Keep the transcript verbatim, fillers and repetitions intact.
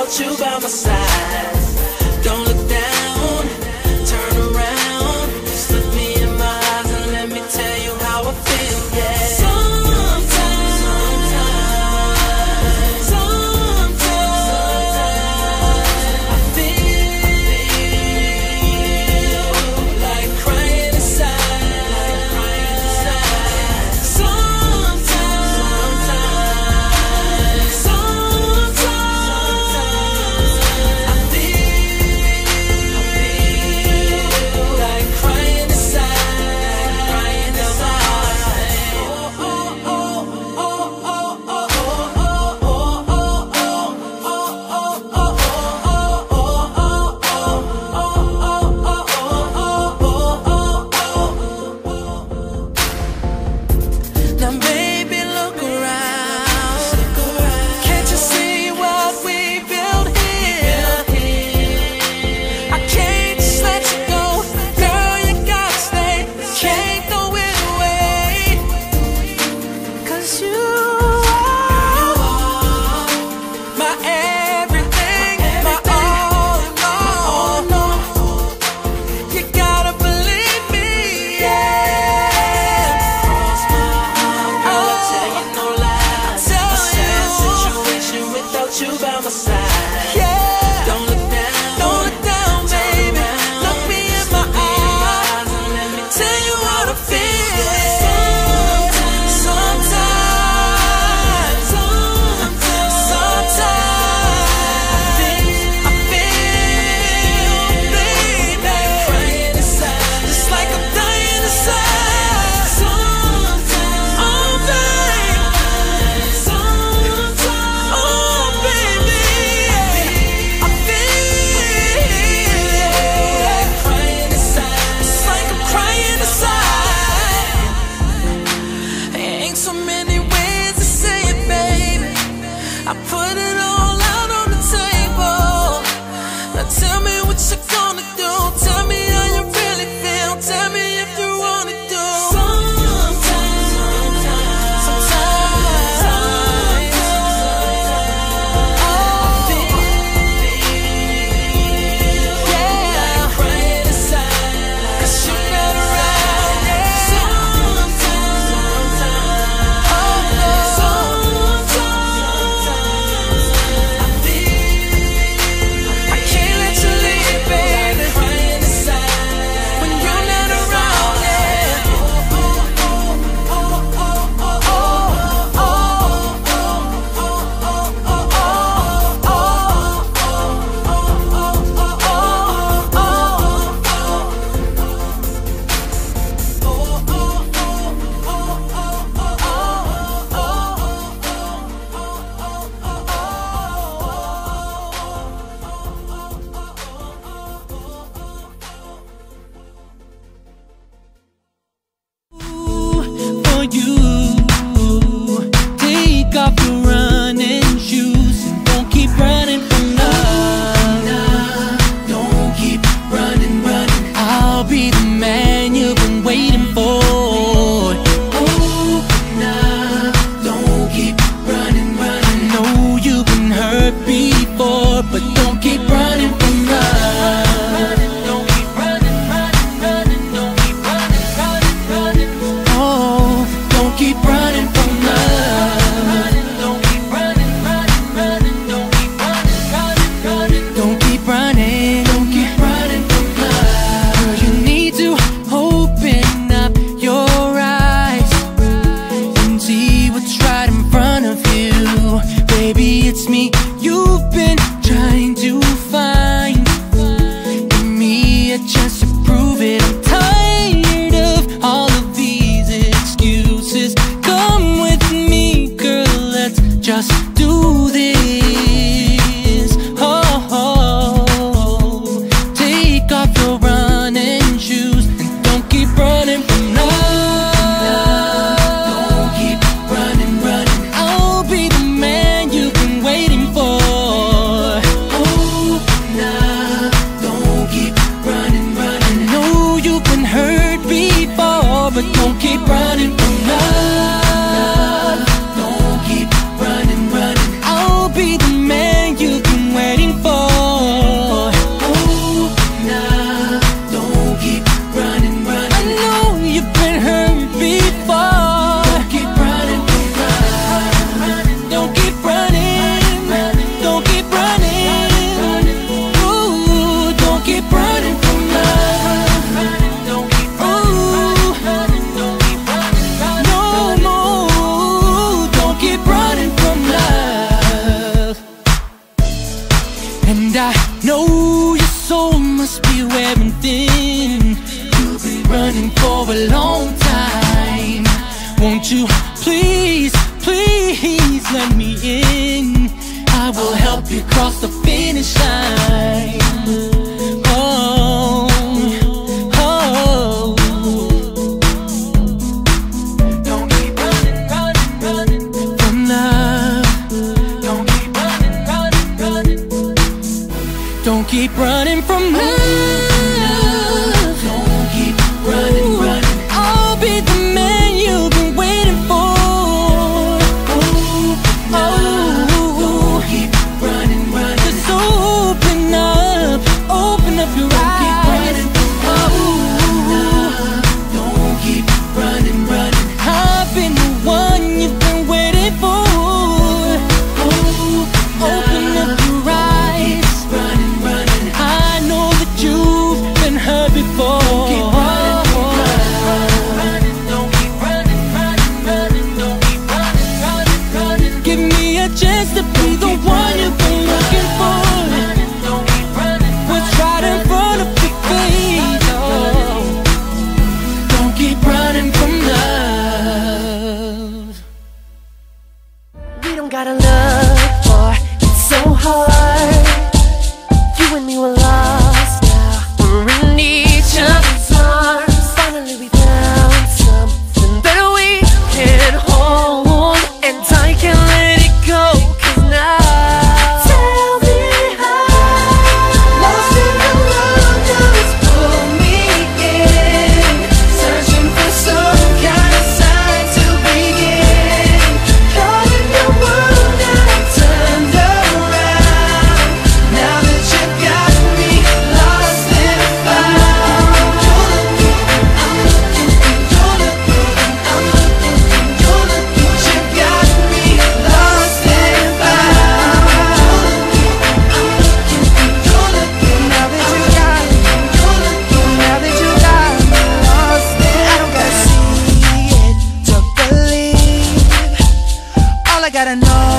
without you by my side. Don't look down, turn around, just look me in my eyes and let me tell you how I feel, yeah. Sometimes, sometimes, sometimes I feel like crying inside, like crying inside. Sometimes, sometimes, sometimes I feel, I feel like crying inside, crying inside. Oh, oh, oh, oh, oh, oh, oh, now baby, look around. Can't you see what we built here? I can't just let you go, girl, you gotta stay. Can't throw it away, 'cause you are my everything, my all in all. You gotta believe me, yeah. Cross my heart, girl, I tell you no lies. A sad situation without you by my side. Yeah. Don't look down, don't look down, baby. Look me in my eyes and let me tell you what I feel. Sometimes, sometimes, sometimes I feel, I feel, baby, crying inside, just like I'm dying inside. Sometimes, oh baby, sometimes, oh baby, I feel crying inside, just like I'm crying inside. Ain't so many ways to say it, baby. I put it all out on the table. Now tell me what you're gonna do. Tell me how you really feel. Tell me if you wanna do. Sometimes, sometimes, sometimes, oh, I feel, yeah, crying inside, 'cause you're not around, yeah. Sometimes, oh no, sometimes I feel, I can't let you leave, baby, crying inside when you're not around, yeah. Oh, oh, oh, oh, oh, oh, oh, oh, For you, take off your running shoes and don't keep running from love. Don't keep running, running. I'll be the man you've been waiting for. Open up, don't keep running, running. I know you've been hurt before, but don't keep running from love. Don't keep running, running, running. Don't keep running, running, running. Oh, don't keep running from love. Don't keep running, running, running. Don't keep running, running, running. Don't keep running, don't keep running from love. Girl, you need to open up your eyes and see what's right in front of you. Baby, it's me you've been trying to find. Give me a chance to prove it. I'm tired of all of these excuses. Come with me, girl, let's just do this. Oh, oh. Take off your running shoes and don't keep running from love. Don't keep running, running. I'll be the man you've been waiting for. Open up, don't keep running, running. I know you've been hurt before, but don't keep running from love. Don't keep running, running. I'll be the man you've been waiting won't you please, please let me in? I will help you cross the finish line. Oh, oh. Don't keep running, running, running from love. Don't keep running, running, running. Don't keep running from love. Don't keep running, running. I'll be the man you've been waiting for. Oh, oh. Don't keep running, running. Just open up, open up your eyes. Oh, don't keep running, running. I've been the one you've been waiting for. Oh, open up your eyes. Running, running. I know that you've been hurt before. Don't keep running, don't keep running, running, running. Don't keep running, running, running. Give me a chance to be the one you've been looking for. Don't keep running, what's right in front of your face? Oh, don't keep running from love. We don't gotta look for it's so hard. You and me were lost, now we're in each other's arms. Finally we found something better we can hold, and I can't let it go. Cause now tell me how lost in the world does pull me in, searching for some kind of sign to begin. Caught in your world now I'm turned around. Now that you got me lost and found. You're looking, I'm looking, you're looking, I'm looking, you're looking. You got me lost and found. You're looking, I'm looking, you're looking. Now that you got me, you're looking. Now that you got me lost and I don't gotta see it to believe. All I gotta know